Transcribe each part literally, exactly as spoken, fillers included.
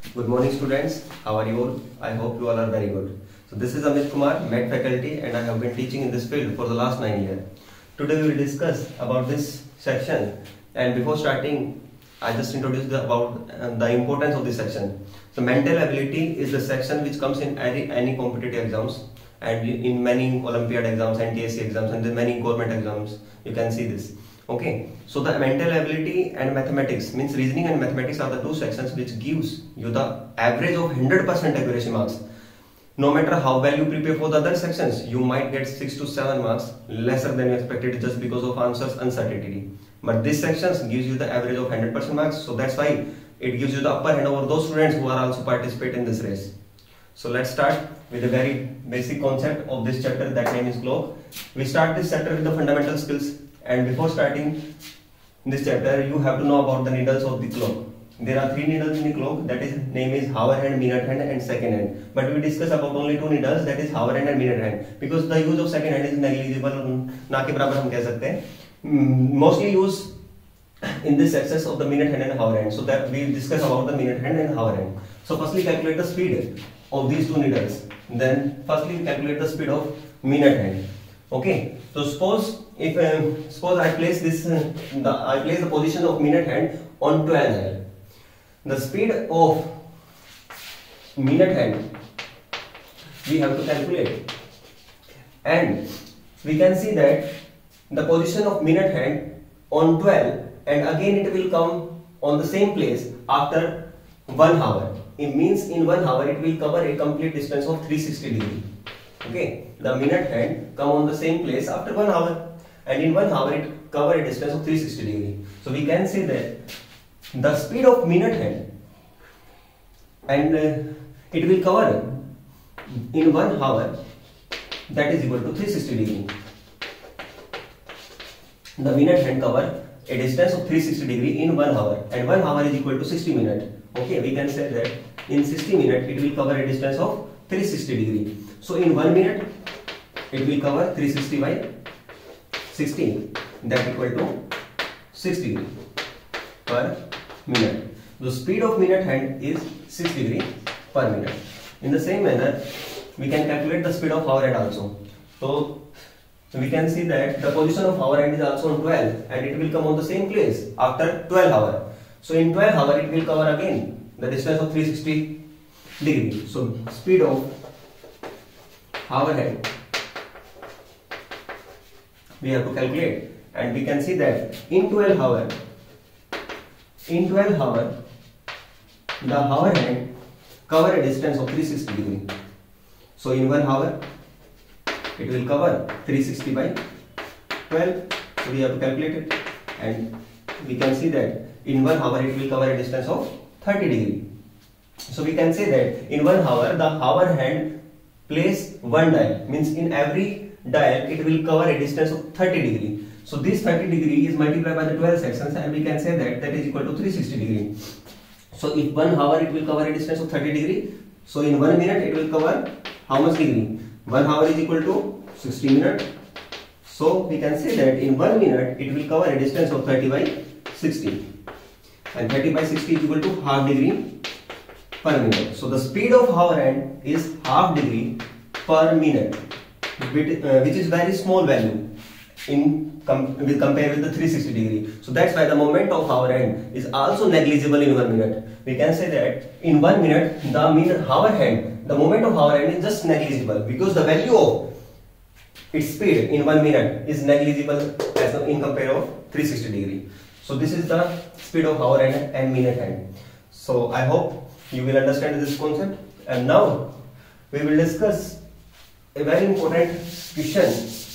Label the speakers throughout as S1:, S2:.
S1: Good morning students, how are you all? I hope you all are very good. So this is Amit Kumar, Med faculty, and I have been teaching in this field for the last nine years. Today we will discuss about this section, and before starting I just introduce the, about uh, the importance of this section. So mental ability is the section which comes in any, any competitive exams and in many Olympiad exams and T S C exams and in many government exams. You can see this. Okay, so the mental ability and mathematics means reasoning and mathematics are the two sections which gives you the average of one hundred percent accuracy marks. No matter how well you prepare for the other sections, you might get six to seven marks lesser than you expected just because of answers uncertainty. But this sections gives you the average of one hundred percent marks, so that's why it gives you the upper hand over those students who are also participate in this race. So let's start with a very basic concept of this chapter, that name is clock. We start this chapter with the fundamental skills. And before starting this chapter, you have to know about the needles of the clock. There are three needles in the clock, that is name is hour hand, minute hand and second hand. But we discuss about only two needles, that is hour hand and minute hand, because the use of second hand is negligible, ना के बराबर हम कह सकते हैं. Mostly used in this axis of the minute hand and hour hand. So that we discuss about the minute hand and hour hand. So firstly calculate the speed of these two needles. Then firstly calculate the speed of minute hand. Okay. So suppose if um, suppose I place this uh, the I place the position of minute hand on twelve dial. The speed of minute hand we have to calculate, and we can see that the position of minute hand on twelve, and again it will come on the same place after one hour. It means in one hour it will cover a complete distance of three hundred sixty degree. Okay, the minute hand come on the same place after one hour, and in one hour it cover a distance of three hundred sixty degree. So we can say that the speed of minute hand and uh, it will cover in one hour, that is equal to three hundred sixty degree. The minute hand cover a distance of three hundred sixty degree in one hour, and one hour is equal to sixty minutes. Okay, we can say that in sixty minutes it will cover a distance of three hundred sixty degree. So in one minute it will cover three hundred sixty by sixty, that equal to six degree per minute. The speed of minute hand is six degree per minute. In the same manner we can calculate the speed of hour hand also. So we can see that the position of hour hand is also on twelve, and it will come on the same place after twelve hour. So in twelve hour it will cover again the distance of three hundred sixty degree. So speed of hour hand we have to calculate, and we can see that in twelve hour in twelve hour the hour hand cover a distance of three hundred sixty degree. So in one hour it will cover three hundred sixty by twelve. So we have to calculate it, and we can see that in one hour it will cover a distance of thirty degree. So we can say that in one hour the hour hand place one dial, means in every dial it will cover a distance of thirty degree. So this thirty degree is multiplied by the twelve sections, and we can say that that is equal to three hundred sixty degree. So if one hour it will cover a distance of thirty degree, so in one minute it will cover how much degree? One hour is equal to sixty minutes. So we can say that in one minute it will cover a distance of thirty by sixty, and thirty by sixty is equal to half degree per minute. So the speed of hour hand is half degree per minute, which, uh, which is very small value in com with compared with the three hundred sixty degree. So that's why the moment of hour hand is also negligible in one minute. We can say that in one minute the minute hour hand, the moment of hour hand is just negligible, because the value of its speed in one minute is negligible as in compare of three hundred sixty degree. So this is the speed of hour hand and minute hand. So I hope you will understand this concept, and now we will discuss a very important question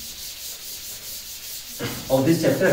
S1: of this chapter.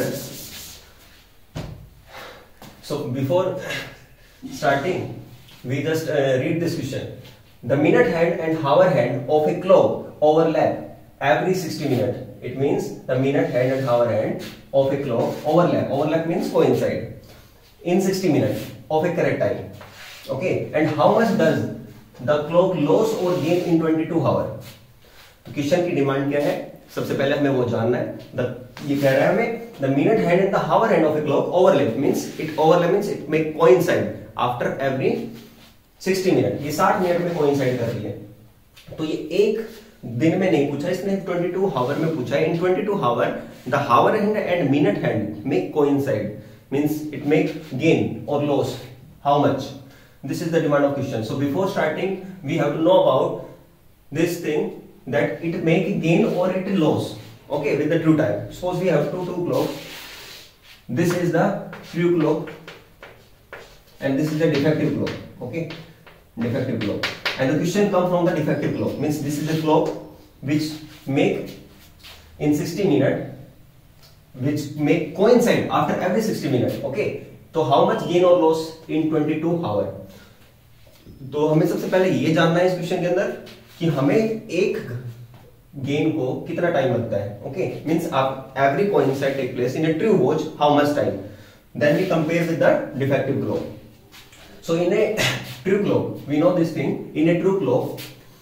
S1: So before starting we just uh, read this question. The minute hand and hour hand of a clock overlap every sixty minutes. It means the minute hand and hour hand of a clock overlap. Overlap means coincide in sixty minutes of a correct time. Okay, and how much does the clock lose or gain in twenty-two hours? तो question की demand क्या है? सबसे पहले हमें वो जानना है. द ये कह रहा है हमें the minute hand and the hour hand of a clock overlap means it overlap means it may coincide after every sixty minute, ये साठ मिनट में कोइंसाइड कर रही है। तो ये एक दिन में नहीं पूछा, इसने ट्वेंटी टू हावर में पूछा है। In twenty two hour the hour hand and minute hand make coincide, means it make gain और loss, how much? This is the demand of question. So before starting, we have to know about this thing, that it make gain or it loss. Okay, with the true time. Suppose we have two true clock. This is the true clock, and this is the defective clock. Okay, defective clock. And the question come from the defective clock. Means this is the clock which make in sixty minutes, which make coincide after every sixty minutes. Okay. तो how much gain और loss in twenty two hour? तो हमें सबसे पहले ये जानना है इस क्वेश्चन के अंदर कि हमें एक गेन को कितना टाइम लगता है। ओके, मींस आप every coincide take place in a true watch, how much time? Then we compare with the defective clock. So in a true clock we know this thing, in a true clock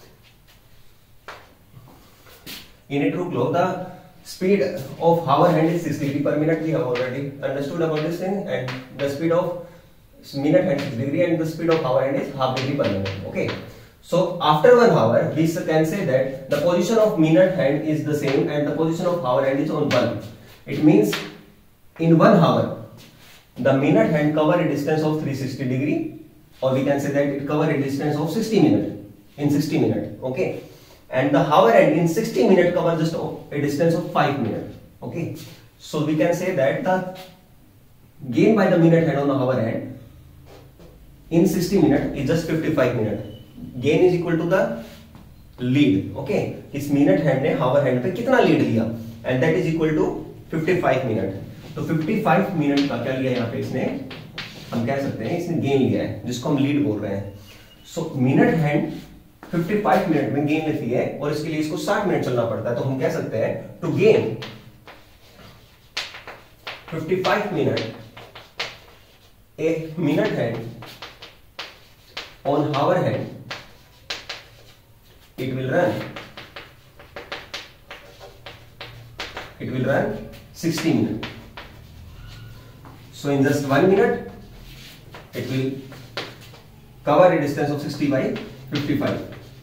S1: in a true clock the speed of hour hand is sixty degree per minute. We have already understood about this thing, and the speed of minute hand six degree and the speed of hour hand is half degree per minute. Okay, so after one hour we can say that the position of minute hand is the same and the position of hour hand is on one. It means in one hour the minute hand cover a distance of three hundred sixty degree, or we can say that it cover a distance of sixty minutes in sixty minutes. Okay, and the hour hand in sixty minutes cover just a distance of five minutes. Okay, so we can say that the gain by the minute hand on the hour hand in sixty minutes is just fifty-five minutes. Gain is equal to the lead. Okay, इस minute hand ने hour hand पे कितना lead लिया, and that is equal to fifty-five minutes. तो fifty-five minutes का क्या लिया यहाँ पे इसने, हम कह सकते हैं इसने gain लिया है, जिसको हम lead बोल रहे हैं. So minute hand पचपन मिनट में गेन लेती है और इसके लिए इसको साठ मिनट चलना पड़ता है। तो हम कह सकते हैं टू गेन पचपन minute a minute hand on hour hand, it will run it will run sixty minute. So in just one minute it will cover a distance of sixty by fifty-five.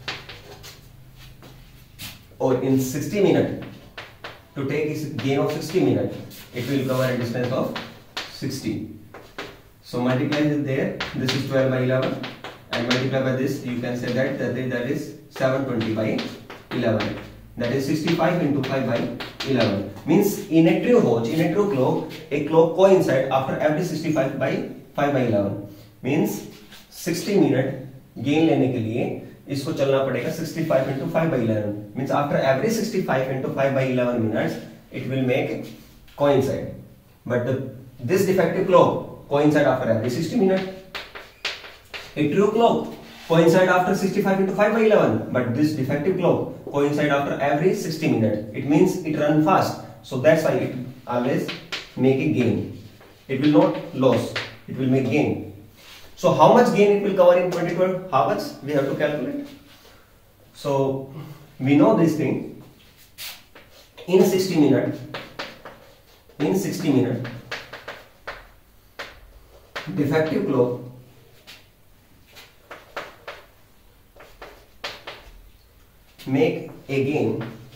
S1: Or in sixty minutes, to take a gain of sixty minutes, it will cover a distance of sixty. So multiply it there. This is twelve by eleven, and multiply by this. You can say that that is, that is seven hundred twenty by eleven. That is sixty-five into five by eleven. Means in a true watch, in a true clock, a clock coincide after every sixty-five by five by eleven. Means sixty minute gain लेने के लिए इसको चलना पड़ेगा sixty-five into five by eleven. Means after every sixty-five into five by eleven minutes, it will make coincide. But the, this defective clock coincide after every sixty minutes. A true clock coincide after sixty-five into five by eleven. But this defective clock coincide after every sixty minutes. It means it run fast. So that's why it always make a gain. It will not lose. It will make gain. So how much gain it will cover in twenty-four hours? We have to calculate. So we know this thing. In sixty minutes, in sixty minutes, defective clock make a gain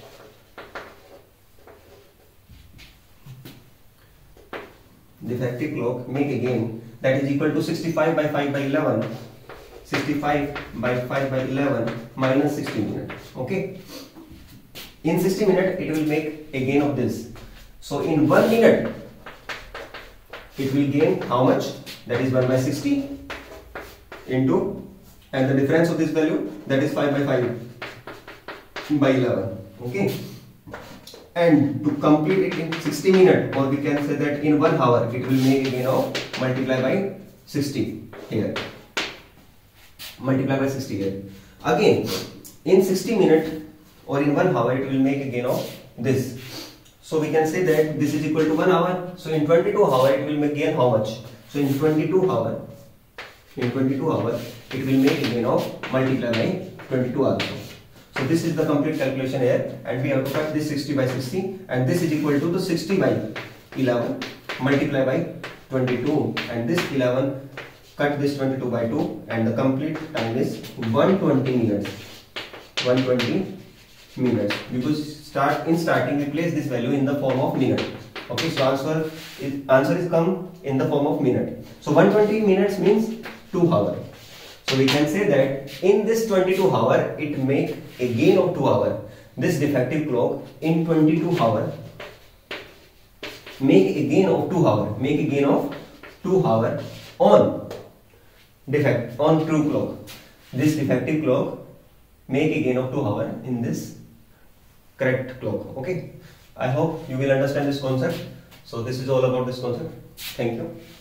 S1: defective clock make a gain that is equal to sixty-five by five by eleven, sixty-five by five by eleven minus sixty minutes. Okay, in sixty minutes it will make a gain of this. So in one minute it will gain how much? That is one by sixty into, and the difference of this value, that is five by five by eleven. Okay, and to complete it in sixty minutes, or we can say that in one hour, it will make a gain of multiply by sixty here. Multiply by sixty here. Again, in sixty minutes or in one hour, it will make a gain of this. So we can say that this is equal to one hour. So in twenty-two hours, it will make gain how much? So in twenty-two hours, in twenty-two hours, it will make a gain of multiply by twenty-two also. So this is the complete calculation here, and we have to cut this sixty by sixty, and this is equal to the sixty by eleven multiply by twenty-two, and this eleven cut this twenty-two by two, and the complete time is one hundred twenty minutes. one hundred twenty minutes, because start in starting we place this value in the form of minute. Okay, so answer is answer is come in the form of minute. So one hundred twenty minutes means two hours. So we can say that in this twenty-two hour it make a gain of two hour. This defective clock in twenty-two hour make a gain of two hour. Make a gain of two hour on defect on true clock. This defective clock make a gain of two hour in this correct clock. Okay, I hope you will understand this concept. So this is all about this concept. Thank you.